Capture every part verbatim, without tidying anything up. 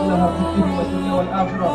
لها في الدين والدنيا والآخرة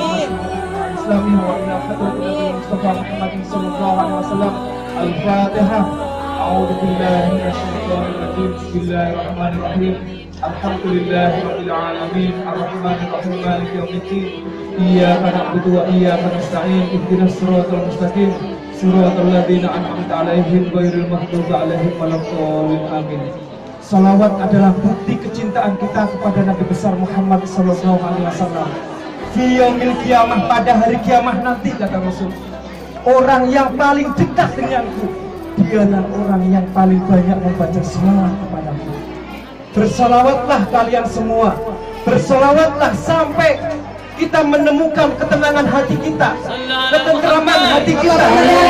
إسلامه وإلى حضرة النبي المصطفى محمد صلى الله عليه وسلم. الفاتحة. أعوذ بالله من الشيطان الرجيم. بسم الله الرحمن الرحيم. الحمد لله رب العالمين الرحمن الرحيم مالك يوم الدين إياك نعبد وإياك نستعين اهدنا الصراط المستقيم صراط الذين أنعمت عليهم غير المغضوب عليهم ولا-d-dallin. Amin. Salawat adalah bukti kecintaan kita kepada Nabi besar Muhammad Sallallahu Alaihi Wasallam. Fi yaumil kiamah, pada hari kiamah nanti, kata Rasul, orang yang paling dekat denganku, dialah orang yang paling banyak membaca salawat kepadaku. Bersalawatlah kalian semua, bersalawatlah sampai kita menemukan ketenangan hati kita, ketentraman hati kita,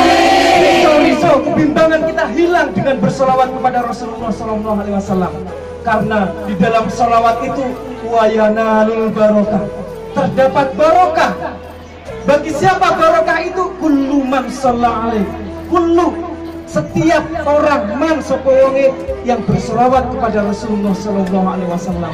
risau-risau, kebimbangan kita hilang dengan bersalawat kepada Rasulullah Sallallahu Alaihi Wasallam. Karena di dalam salawat itu wayanalul barokah, terdapat barokah. Bagi siapa barokah itu? Kullu man shalla alaihi, kullu, setiap orang man sopowonge yang berselawat kepada Rasulullah Sallallahu Alaihi Wasallam.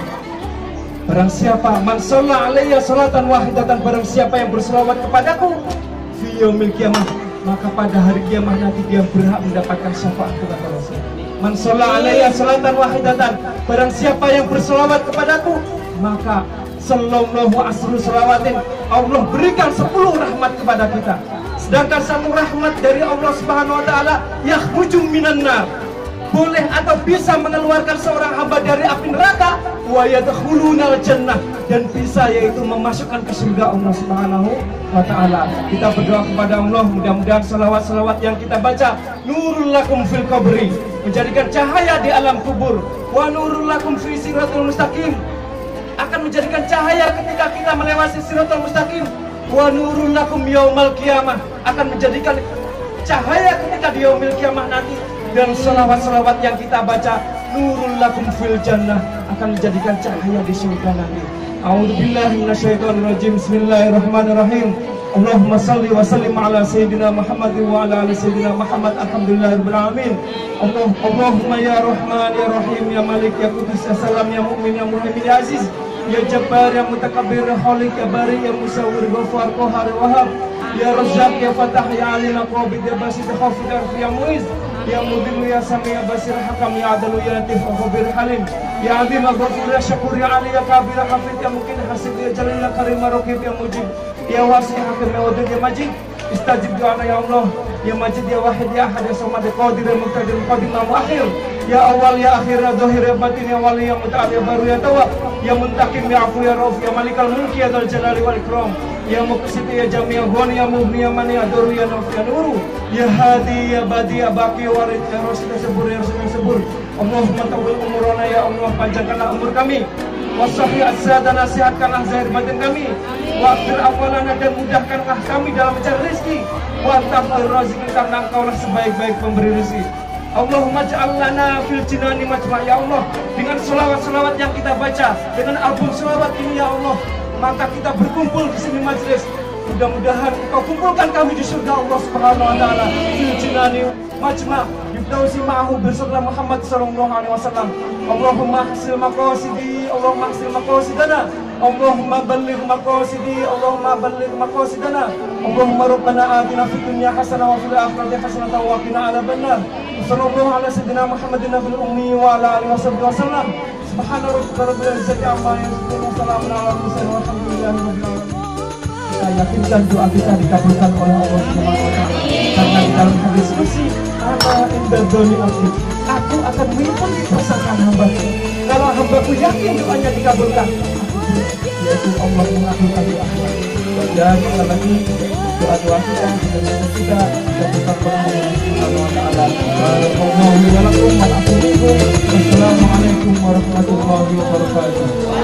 Barang siapa man shalla alaiya salatan wahidatan, barang siapa yang berselawat kepadaku fi yaumil qiyamah, maka pada hari kiamat nanti dia berhak mendapatkan syafaat kepada Rasul. Man shalla alaiya salatan wahidatan, barang siapa yang berselawat kepadaku, maka sallallahu asru salawatin, Allah berikan sepuluh rahmat kepada kita. Sedangkan satu rahmat dari Allah Subhanahu wa taala yakhruju minan nar, boleh atau bisa mengeluarkan seorang hamba dari api neraka, wa yadkhulunal jannah, dan bisa yaitu memasukkan ke surga Allah Subhanahu wa taala. Kita berdoa kepada Allah, mudah-mudahan salawat-salawat yang kita baca nurul lakum fil qabri, menjadikan cahaya di alam kubur, wa nurul lakum fi siratul mustaqim, akan menjadikan cahaya ketika kita melewati siratul mustaqim, wa nurul lakum yaumal qiyamah, akan menjadikan cahaya ketika di yaumil qiyamah nanti. Dan salawat-salawat yang kita baca nurul lakum fil jannah, akan menjadikan cahaya di surga nanti. A'udzubillahi minasyaitonirrajim. Bismillahirrahmanirrahim. Allahumma salli wa sallim ala sayyidina Muhammad wa ala ali sayyidina Muhammad. Alhamdulillahirabbil alamin. Allah Allahumma ya Rahman ya Rahim ya Malik ya Qudus ya Salam ya Mu'min ya Muhaimin ya Aziz ya Jabbar ya Mutakabbir ya Khaliq ya Bari ya Musawwir Ghafar Qahhar ya Wahhab ya Razzaq ya Fatah ya Alim ya Qabid ya Basit ya Khafid ya Muiz ya Mudhillu ya Sami ya Basir Hakam ya Adalu ya Latif ya Khabir Halim ya Azim ya Ghafur ya Syakur ya Ali ya Kabir ya Hafid ya Mukin Hasib ya Jalil ya Karim ya Raqib ya Mujib ya Wasi Hakim ya Wadud ya Majid. Istajib doana ya Allah ya Majid ya Wahid ya Ahad ya Samad ya Qadir ya Muqtadir Qadim ya Muakhir ya Awal ya Akhir ya Zahir ya Batin ya Wali ya Muta'al ya Baru ya Tawab ya Muntakim ya Afu ya Rauf ya Malikal Mulki ya Dzul Jalali wal Ikram ya Muqsit ya Jami ya Ghani ya Mughni ya Mani ya Duru ya Nafi ya Nuru ya Hadi ya Badi ya Baqi ya Warid ya Rasid ya Sabur ya Rasul ya Sabur. Allahumma tawil umurana ya Allah, panjangkanlah umur kami, wasahi assadana, sehatkanlah zahir batin kami, waqfir awalana, dan mudahkanlah kami dalam mencari rezeki, wa tafsir raziqin, karena engkaulah sebaik-baik pemberi rezeki. Allahumma ja'alna fil jinani majma', ya Allah, dengan selawat-selawat yang kita baca, dengan album selawat ini ya Allah, maka kita berkumpul di sini majelis. Mudah-mudahan Engkau kumpulkan kami di surga Allah Subhanahu wa taala, fil jinani majma', yubdausi ma'ahu beserta Muhammad sallallahu alaihi wasallam. Allahumma hasil maqasidi, Allahumma hasil maqasidana, Allahumma balligh maqasidi, Allahumma balligh maqasidana. Allahumma rabbana atina fid dunya hasanah wa fil akhirati hasanah wa qina adzabannar. Sallallahu ala sayyidina Muhammadin nabiyil ummi wa ala alihi wasallam. Subhana rabbika rabbil izzati amma yasifun wa salamun ala mursalin walhamdulillahi rabbil alamin. Kita yakinkan doa kita dikabulkan oleh Allah Subhanahu wa taala. Karena di dalam hadis qudsi, ana inda dzoni abdi, aku akan mengikuti perkataan hamba-Ku. Kalau hamba-Ku yakin doanya dikabulkan, yaitu Allah mengabulkan doa. Dan sekali lagi doa-doa kita dengan kita dikabulkan oleh Allah Subhanahu wa taala. Wassalamualaikum warahmatullahi wabarakatuh.